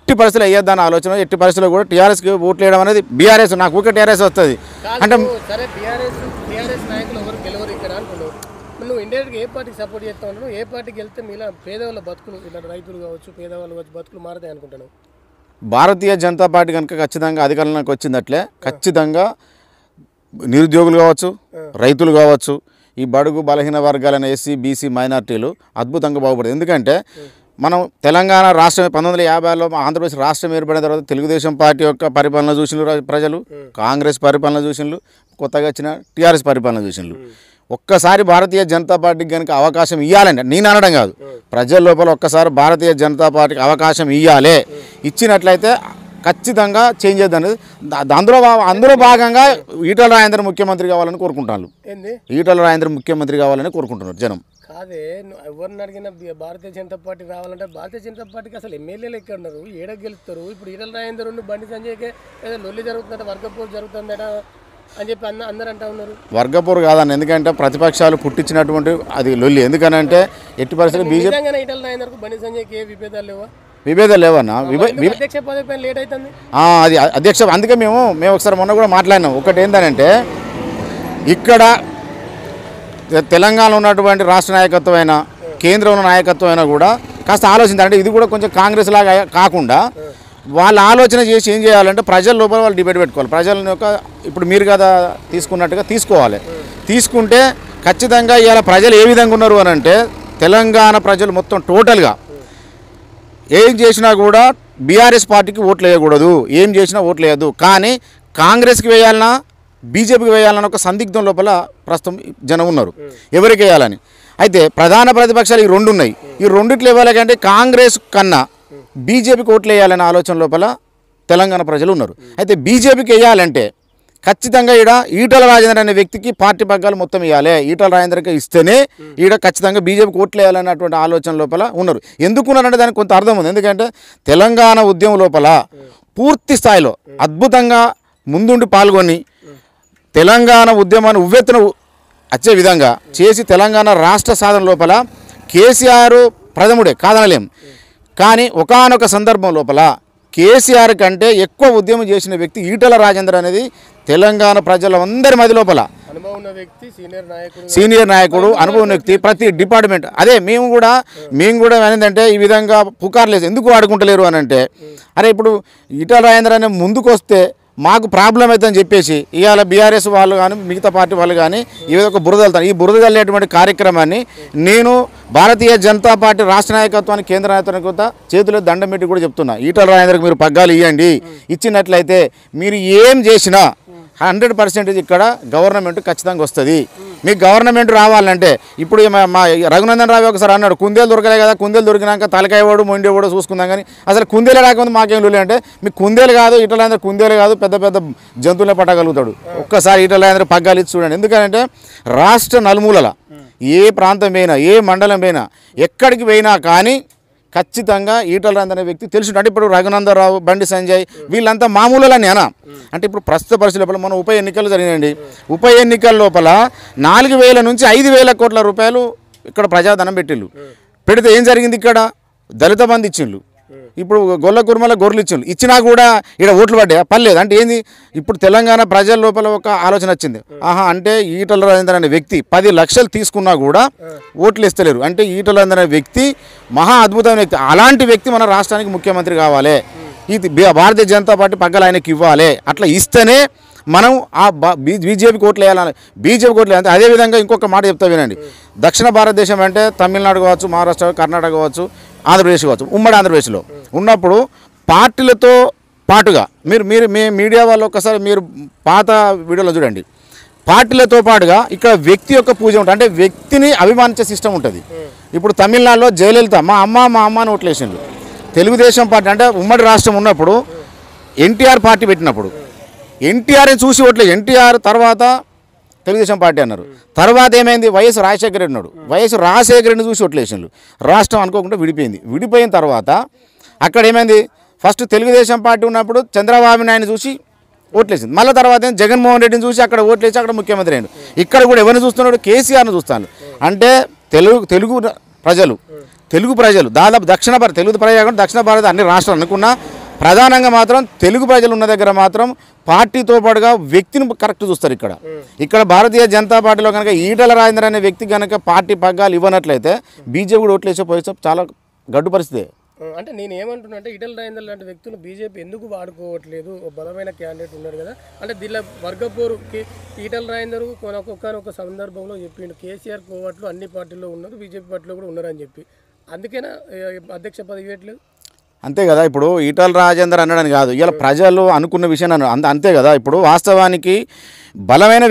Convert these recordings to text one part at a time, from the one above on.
ఎట్టి పరిస్థితులు వేయొద్దన్న ఆలోచన, ఎట్టి పరిస్థితుల్లో కూడా టీఆర్ఎస్కి ఓట్లు వేయడం అనేది బీఆర్ఎస్ నాకు ఊరికే టీఆర్ఎస్ వస్తుంది అంటే సరే టీఆర్ఎస్ నాయకులు ఎవరు గెలవరు ఇక్కడ అంటున్నావు. నువ్వు ఇండియాకి ఏ పార్టీకి సపోర్ట్ చేస్తా ఉంటావు? ఏ పార్టీకి వెళ్తే మీలా పేదవాళ్ళ బతుకులు ఇలా రైతులు కావచ్చు పేదవాళ్ళు కావచ్చు బతుకులు మారుతాయి అనుకుంటున్నావు? భారతీయ జనతా పార్టీ కనుక ఖచ్చితంగా అధికారంలోకి వచ్చిందట్లే ఖచ్చితంగా నిరుద్యోగులు కావచ్చు, రైతులు కావచ్చు, ఈ బడుగు బలహీన వర్గాలైన ఎస్సీ బీసీ మైనార్టీలు అద్భుతంగా బాగుపడుతుంది. ఎందుకంటే మనం తెలంగాణ రాష్ట్రం 1950లో ఆంధ్రప్రదేశ్ రాష్ట్రం ఏర్పడిన తర్వాత తెలుగుదేశం పార్టీ యొక్క పరిపాలన చూసినారు ప్రజలు, కాంగ్రెస్ పరిపాలన చూసినారు, కొత్తగా వచ్చిన టీఆర్ఎస్ పరిపాలన చూసినారు. ఒక్కసారి భారతీయ జనతా పార్టీకి కనుక అవకాశం ఇవ్వాలండి, నేను అనడం కాదు, ప్రజల లోపల ఒక్కసారి భారతీయ జనతా పార్టీకి అవకాశం ఇవ్వాలి. ఇచ్చినట్లయితే ఖచ్చితంగా చేంజ్ అవుతుంది. అందులో భాగంగా ఈటల రాజేందర్ ముఖ్యమంత్రి కావాలని కోరుకుంటాను. ఈటల రాజేందర్ ముఖ్యమంత్రి కావాలని కోరుకుంటున్నారు జనం. కాదే ఎవరిని అడిగినా భారతీయ జనతా పార్టీ రావాలంటే భారతీయ జనతా పార్టీకి అసలు ఎమ్మెల్యేలు ఎక్కడ ఉన్నారు, ఏడ గెలుస్తారు? ఇప్పుడు ఈటల రాజేందర్ బండి సంజయ్కే ఏదో లొల్లి జరుగుతుందట, వర్గపోరు జరుగుతుందట అని చెప్పి అందరూ అంటా ఉన్నారు. వర్గపోరు కాదన్న, ఎందుకంటే ప్రతిపక్షాలు పుట్టించినటువంటి అది లొల్లి. ఎందుకనంటే ఎట్టి పరిస్థితులు బీజేపీ ఈటల రాజేందర్కు బండి సంజయ్కి ఏ విభేదాలు లేవా? విభేదాలు లేవన్నా. అధ్యక్ష పదవి పైన లేట్ అవుతుంది అది అధ్యక్ష. అందుకే మేము ఒకసారి మొన్న కూడా మాట్లాడినాం. ఒకటి ఏంటంటే ఇక్కడ తెలంగాణలో ఉన్నటువంటి రాష్ట్ర నాయకత్వం అయినా కేంద్రంలో నాయకత్వం అయినా కూడా కాస్త ఆలోచించాలంటే ఇది కూడా కొంచెం కాంగ్రెస్ లాగా కాకుండా వాళ్ళు ఆలోచన చేసి ఏం చేయాలంటే ప్రజల లోపల వాళ్ళు డిబేట్ పెట్టుకోవాలి. ప్రజల యొక్క ఇప్పుడు మీరు కదా తీసుకున్నట్టుగా తీసుకోవాలి. తీసుకుంటే ఖచ్చితంగా ఇవాళ ప్రజలు ఏ విధంగా ఉన్నారు అని అంటే తెలంగాణ ప్రజలు మొత్తం టోటల్గా ఏం చేసినా కూడా బీఆర్ఎస్ పార్టీకి ఓట్లు వేయకూడదు, ఏం చేసినా ఓట్లు వేయద్దు, కానీ కాంగ్రెస్కి వేయాలన్నా బీజేపీకి వేయాలన్న ఒక సందిగ్ధం లోపల ప్రస్తుతం జనం ఉన్నారు ఎవరికి వేయాలని. అయితే ప్రధాన ప్రతిపక్షాలు ఈ రెండు ఉన్నాయి. ఈ రెండిట్లో ఇవ్వాలంటే కాంగ్రెస్ కన్నా బీజేపీకి ఓట్లు వేయాలనే ఆలోచన లోపల తెలంగాణ ప్రజలు ఉన్నారు. అయితే బీజేపీకి వేయాలంటే ఖచ్చితంగా ఈడ ఈటల రాజేందర్ అనే వ్యక్తికి పార్టీ పగ్గాలు మొత్తం ఇవ్వాలి. ఈటల రాజేందర్కి ఇస్తేనే ఈడ ఖచ్చితంగా బీజేపీకి ఓట్లు వేయాలన్నటువంటి ఆలోచన లోపల ఉన్నారు. ఎందుకున్నారంటే దానికి కొంత అర్థం ఉంది. ఎందుకంటే తెలంగాణ ఉద్యమం లోపల పూర్తి స్థాయిలో అద్భుతంగా ముందుండి పాల్గొని తెలంగాణ ఉద్యమాన్ని ఉవ్వెత్తున వచ్చే విధంగా చేసి తెలంగాణ రాష్ట్ర సాధన లోపల కేసీఆర్ ప్రథముడే కాదనలేం. కానీ ఒకానొక సందర్భం లోపల కేసీఆర్ కంటే ఎక్కువ ఉద్యమం చేసిన వ్యక్తి ఈటల రాజేందర్ అనేది తెలంగాణ ప్రజలందరి మధ్య లోపల సీనియర్ నాయకుడు, అనుభవం వ్యక్తి, ప్రతి డిపార్ట్మెంట్. అదే మేము కూడా ఏంటంటే ఈ విధంగా పుకార్లేదు ఎందుకు వాడుకుంటలేరు అని అంటే, అరే ఇప్పుడు ఈటల రాజేందర్ అనే ముందుకు వస్తే మాకు ప్రాబ్లం అవుతుందని చెప్పేసి ఇవాళ బీఆర్ఎస్ వాళ్ళు కానీ మిగతా పార్టీ వాళ్ళు కానీ ఈ విధంగా బురద వెళ్తాను. ఈ బురద వెళ్ళేటువంటి కార్యక్రమాన్ని నేను భారతీయ జనతా పార్టీ రాష్ట్ర నాయకత్వానికి కేంద్ర నాయకత్వానికి చేతుల్లో దండం పెట్టి కూడా చెప్తున్నా, ఈటల రాజేందర్కి మీరు పగ్గాలు ఇవ్వండి. ఇచ్చినట్లయితే మీరు ఏం చేసినా 100% ఇక్కడ గవర్నమెంట్ ఖచ్చితంగా వస్తుంది. మీకు గవర్నమెంట్ రావాలంటే ఇప్పుడు మా రఘునందన్ రావు ఒకసారి అన్నాడు, కుందేలు దొరకలే కదా, కుందేలు దొరికినాక తలకాయవాడు మొండేవాడు చూసుకుందాం, కానీ అసలు కుందేలే రాకుండా మాకేం లే అంటే మీకు కుందేలు కాదు, ఈటల రాజేందర్ కుందేలు కాదు, పెద్ద పెద్ద జంతువులే పట్టగలుగుతాడు. ఒక్కసారి ఈటల రాజేందర్ పగ్గాలు ఇచ్చి చూడండి. ఎందుకంటే రాష్ట్ర నలుమూలల ఏ ప్రాంతం పోయినా ఏ మండలం పోయినా ఎక్కడికి పోయినా కానీ ఖచ్చితంగా ఈటల రాజేందర్ అనే వ్యక్తి తెలుసు. అంటే ఇప్పుడు రఘునందన్ రావు, బండి సంజయ్ వీళ్ళంతా మామూలులని అనా అంటే ఇప్పుడు ప్రస్తుత పరిస్థితి లోపల మన ఉప ఎన్నికలు జరిగినాయండి. ఉప ఎన్నికల లోపల 4,000 నుంచి 5,000 కోట్ల రూపాయలు ఇక్కడ ప్రజాధనం పెట్టిళ్ళు. పెడితే ఏం జరిగింది, ఇక్కడ దళిత బంధు ఇచ్చిండ్రు, ఇప్పుడు గొల్ల కుర్మల గొర్రెలు ఇచ్చిండ్రు, ఇచ్చినా కూడా ఇక్కడ ఓట్లు పడ్డాయా? పర్లేదు. అంటే ఏంది, ఇప్పుడు తెలంగాణ ప్రజల లోపల ఒక ఆలోచన వచ్చింది, అంటే ఈటల రాజేందర్ అనే వ్యక్తి 10 లక్షలు తీసుకున్నా కూడా ఓట్లు ఇస్తలేరు, అంటే ఈటల రాజేందర్ అనే వ్యక్తి మహా అద్భుతమైన వ్యక్తి, అలాంటి వ్యక్తి మన రాష్ట్రానికి ముఖ్యమంత్రి కావాలి, ఇది భారతీయ జనతా పార్టీ పగ్గాలు ఆయనకి ఇవ్వాలి. అట్లా ఇస్తేనే మనం ఆ బీజేపీకి ఓట్లు వేయాలని, బీజేపీ ఓట్లు వేయాలి. అదేవిధంగా ఇంకొక మాట చెప్తా వినండి, దక్షిణ భారతదేశం అంటే తమిళనాడు కావచ్చు, మహారాష్ట్ర, కర్ణాటక కావచ్చు, ఆంధ్రప్రదేశ్ కావచ్చు, ఉమ్మడి ఆంధ్రప్రదేశ్లో ఉన్నప్పుడు పార్టీలతో పాటుగా మీరు మీ మీడియా వాళ్ళు ఒక్కసారి మీరు పాత వీడియోలో చూడండి, పార్టీలతో పాటుగా ఇక్కడ వ్యక్తి యొక్క పూజ ఉంటుంది, అంటే వ్యక్తిని అభిమానించే సిస్టమ్ ఉంటుంది. ఇప్పుడు తమిళనాడులో జయలలిత మా అమ్మ అని ఓట్లేసిండ్రు. తెలుగుదేశం పార్టీ అంటే ఉమ్మడి రాష్ట్రం ఉన్నప్పుడు ఎన్టీఆర్ పార్టీ పెట్టినప్పుడు ఎన్టీఆర్ని చూసి ఓట్లే, ఎన్టీఆర్ తర్వాత తెలుగుదేశం పార్టీ అన్నారు. తర్వాత ఏమైంది, వైఎస్ రాజశేఖర రెడ్డి ఉన్నాడు, వైఎస్ రాజశేఖర రెడ్డిని చూసి ఓట్లేసిండ్రు. రాష్ట్రం అనుకోకుండా విడిపోయింది. విడిపోయిన తర్వాత అక్కడ ఏమైంది, ఫస్ట్ తెలుగుదేశం పార్టీ ఉన్నప్పుడు చంద్రబాబు నాయుడిని చూసి ఓట్లేసింది, మళ్ళీ తర్వాత జగన్మోహన్ రెడ్డిని చూసి అక్కడ ఓట్లేసి అక్కడ ముఖ్యమంత్రి అయ్యాడు. ఇక్కడ కూడా ఎవరిని చూస్తున్నాడు, కేసీఆర్ని చూస్తాను. అంటే తెలుగు ప్రజలు దాదాపు తెలుగు ప్రజలు దక్షిణ భారత అన్ని రాష్ట్రాలు అనుకున్నా ప్రధానంగా మాత్రం తెలుగు ప్రజలు ఉన్న దగ్గర మాత్రం పార్టీతో పాటుగా వ్యక్తిని కరెక్ట్ చూస్తారు. ఇక్కడ భారతీయ జనతా పార్టీలో కనుక ఈటల రాజేందర్ అనే వ్యక్తి కనుక పార్టీ పగ్గాలు ఇవ్వనట్లయితే బీజేపీ కూడా ఓట్లేసే పోయి చాలా గడ్డు పరిస్థితి. అంటే నేను ఏమంటున్నా అంటే ఈటల రాజేందర్ లాంటి వ్యక్తులు బీజేపీ ఎందుకు వాడుకోవట్లేదు? బలమైన క్యాండిడేట్ ఉన్నాడు కదా, అంటే దీనిలో వర్గపోరుకి ఈటల రాజేందర్ ఒక్కొక్క సందర్భంలో చెప్పిండు కేసీఆర్ కోవట్లు అన్ని పార్టీల్లో ఉన్నారు, బీజేపీ పార్టీలో కూడా ఉన్నారని చెప్పి, అందుకేనా అధ్యక్ష పదవి ఇవ్వట్లేదు? అంతే కదా. ఇప్పుడు ఈటల రాజేందర్ అన్నాడని కాదు, ఇలా ప్రజలు అనుకున్న విషయం అంతే కదా. ఇప్పుడు వాస్తవానికి బలమైన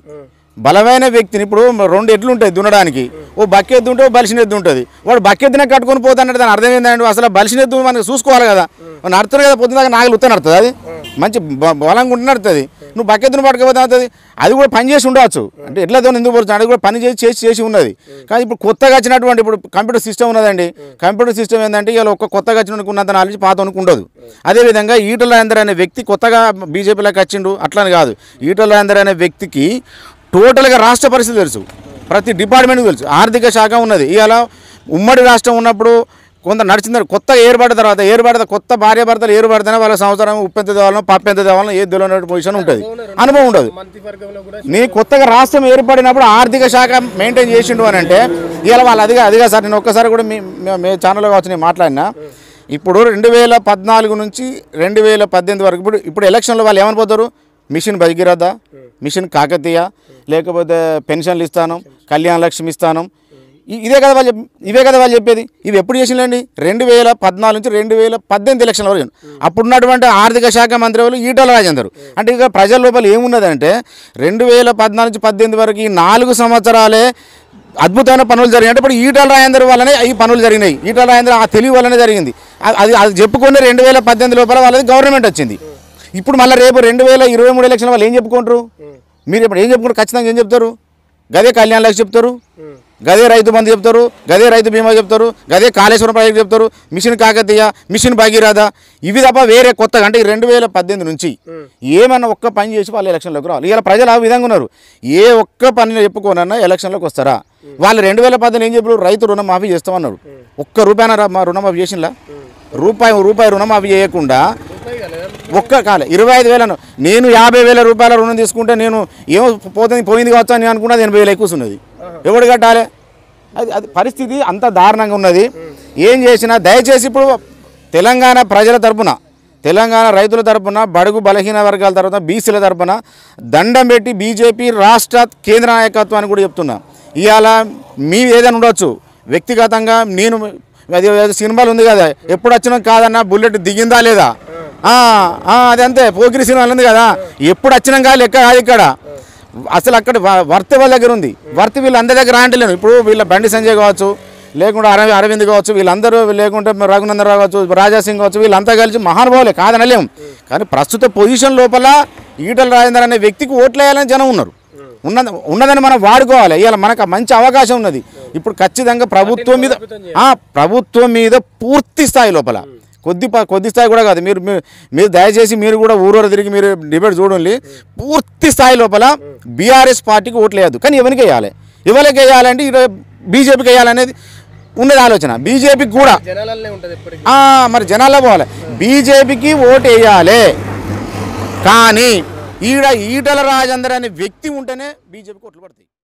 వ్యక్తిని ఇప్పుడు రెండు ఎడ్లు ఉంటాయి దున్నడానికి, ఓ బక్కెద్దు ఉంటే ఓ బలిసిన ఎద్దు ఉంటుంది. వాడు బక్కెద్దునే కట్టుకొని పోతానంటే దాని అర్థం ఏంటంటే అసలు బలిసిన ఎద్దు మనకి చూసుకోవాలి కదా, నడుతుంది కదా, పొద్దున దాకా నాగలు ఉత్త నడుతుంది, అది మంచి బలంగా ఉంటే నడుతుంది. నువ్వు బక్కెద్దును పట్టుకపోతే అవుతుంది, అది కూడా పని చేసి ఉండవచ్చు. అంటే ఎట్లా దాన్ని ఎందుకు పడుతుంది, అది కూడా పని చేసి ఉన్నది. కానీ ఇప్పుడు కొత్తగా వచ్చినటువంటి ఇప్పుడు కంప్యూటర్ సిస్టమ్ ఉన్నదండి. కంప్యూటర్ సిస్టమ్ ఏంటంటే ఇలా ఒక్క కొత్తగా వచ్చిన ఉన్నంత నాలెడ్జ్ పాత ఉండదు. అదేవిధంగా ఈటల రాజేందర్ అనే వ్యక్తి కొత్తగా బీజేపీలోకి వచ్చిండు అట్లని కాదు. ఈటల రాజేందర్ అనే వ్యక్తికి టోటల్గా రాష్ట్ర పరిస్థితి తెలుసు, ప్రతి డిపార్ట్మెంట్కి తెలుసు, ఆర్థిక శాఖ ఉన్నది. ఇలా ఉమ్మడి రాష్ట్రం ఉన్నప్పుడు కొంత నడిచింది. కొత్తగా ఏర్పడిన కొత్త భార్యాభర్తలు ఏర్పడితేనే వాళ్ళ సంవత్సరం ఉప్పెంత దేవాలను పప్పెంత దేవాలను ఏది తెలియని పొజిషన్ ఉంటుంది, అనుభవం ఉండదు. నీ కొత్తగా రాష్ట్రం ఏర్పడినప్పుడు ఆర్థిక శాఖ మెయింటైన్ చేసిండు అని అంటే ఇలా వాళ్ళు అదిగా సార్ నేను ఒక్కసారి కూడా మీ ఛానల్లో కావచ్చు నేను మాట్లాడినా. ఇప్పుడు 2014 నుంచి 2018 వరకు ఇప్పుడు ఎలక్షన్లో వాళ్ళు ఏమని పోతారు, మిషన్ భగీరథ, మిషన్ కాకతీయ, లేకపోతే పెన్షన్లు ఇస్తాను, కళ్యాణ లక్ష్మి ఇస్తాను, ఇవే కదా వాళ్ళు చెప్పేది. ఇవి ఎప్పుడు చేసిందండి? 2014 నుంచి 2018 ఎలక్షన్ల వరకు. అప్పుడున్నటువంటి ఆర్థిక శాఖ మంత్రి వాళ్ళు ఈటల రాజేందర్. అంటే ఇక ప్రజల లోపల ఏమున్నదంటే 2014 నుంచి 2018 వరకు ఈ 4 సంవత్సరాలే అద్భుతమైన పనులు జరిగాయి. అంటే ఇప్పుడు ఈటల రాజేందర్ వల్లనే ఈ పనులు జరిగినాయి, ఈటల రాజేందర్ ఆ తెలివి వల్లనే జరిగింది. అది చెప్పుకుంటే 2018 లోపల వాళ్ళది గవర్నమెంట్ వచ్చింది. ఇప్పుడు మళ్ళీ రేపు 2023 ఎలక్షన్ వాళ్ళు ఏం చెప్పుకుంటారు? మీరు ఇప్పుడు ఏం చెప్పుకుంటారు? ఖచ్చితంగా ఏం చెప్తారు? గదే కళ్యాణ లక్ష్మి చెప్తారు, గదే రైతు బంధు చెప్తారు, గదే రైతు బీమా చెప్తారు, గదే కాళేశ్వరం ప్రాజెక్ట్ చెప్తారు, మిషన్ కాకతీయ, మిషన్ భగీరథ, ఇవి తప్ప వేరే కొత్తగా అంటే 2018 నుంచి ఏమన్నా ఒక్క పని చేసి వాళ్ళు ఎలక్షన్లోకి రావాలి. ఇలా ప్రజలు ఆ విధంగా ఉన్నారు. ఏ ఒక్క పని చెప్పుకోనన్నా ఎలక్షన్లోకి వస్తారా? వాళ్ళు 2018 ఏం చెప్పారు? రైతు రుణమాఫీ చేస్తామన్నారు. ఒక్క రూపాయన మా రుణమాఫీ చేసిందా? రూపాయి రుణమాఫీ చేయకుండా ఒక్క కాలే 25,000. నేను 50,000 రూపాయల రుణం తీసుకుంటే నేను ఏమో పోయింది కావచ్చు అని అనుకున్నది 80,000 ఎక్కువ ఉన్నది. ఎవడు కట్టాలి? అది పరిస్థితి అంత దారుణంగా ఉన్నది. ఏం చేసినా దయచేసి ఇప్పుడు తెలంగాణ ప్రజల తరపున, తెలంగాణ రైతుల తరపున, బడుగు బలహీన వర్గాల తరపున, బీసీల తరపున దండం పెట్టి బీజేపీ రాష్ట్ర కేంద్ర నాయకత్వాన్ని కూడా చెప్తున్నా, ఇవాళ మీ ఏదైనా ఉండొచ్చు వ్యక్తిగతంగా నేను అది సినిమాలు ఉంది కదా, ఎప్పుడు వచ్చినా కాదన్నా బుల్లెట్ దిగిందా లేదా, అది అంతే. పోకిరి సినిమాలు ఉంది కదా, ఎప్పుడు వచ్చినాం కాదు లెక్క కాదు. ఇక్కడ అసలు అక్కడ వర్తి వాళ్ళ దగ్గర ఉంది, వర్తి వీళ్ళందరి దగ్గర అంటలేను. ఇప్పుడు వీళ్ళ బండి సంజయ్ కావచ్చు, లేకుంటే అరవింద్ కావచ్చు, వీళ్ళందరూ, లేకుంటే రఘునందన్ రావు కావచ్చు, రాజాసింగ్ కావచ్చు, వీళ్ళంతా కలిసి మహానుభావులే కాదనలేము. కానీ ప్రస్తుత పొజిషన్ లోపల ఈటల రాజేందర్ అనే వ్యక్తికి ఓట్లు వేయాలని జనం ఉన్నారు. ఉన్నదని మనం వాడుకోవాలి. ఇవాళ మనకు మంచి అవకాశం ఉన్నది. ఇప్పుడు ఖచ్చితంగా ప్రభుత్వం మీద పూర్తి స్థాయి లోపల కొద్ది స్థాయి కూడా కాదు, మీరు దయచేసి మీరు కూడా ఊరూరు తిరిగి మీరు డిబేట్ చూడండి. పూర్తి స్థాయి లోపల బీఆర్ఎస్ పార్టీకి ఓట్లు వేయద్దు. కానీ ఎవరికి వేయాలంటే ఈరోజు బీజేపీకి వేయాలనేది ఉన్నది ఆలోచన. బీజేపీకి కూడా మరి జనాల్లో పోవాలి, బీజేపీకి ఓటు వేయాలి. కానీ ఈటల రాజేందర్ అనే వ్యక్తి ఉంటేనే బీజేపీకి ఓట్లు పడతాయి.